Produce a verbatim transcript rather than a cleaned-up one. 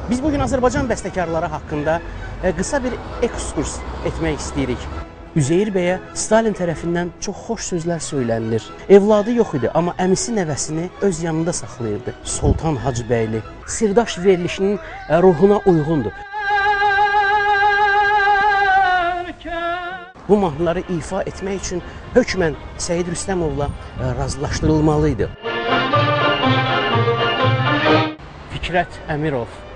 Biz bugün Azərbaycan bəstəkarları haqqında qısa bir ekskurs etmək istəyirik. Üzeyir bəyə Stalin tərəfindən çox xoş sözlər söylənilir. Evladı yox idi, amma əmisi nəvəsini öz yanında saxlayırdı. Sultan Hacıbəyli sirdaş verilişinin ruhuna uyğundur. Bu mahnıları ifa etmək üçün hökmən Səyid Rüstəmovla razılaşdırılmalıydı. Fikrət Əmirov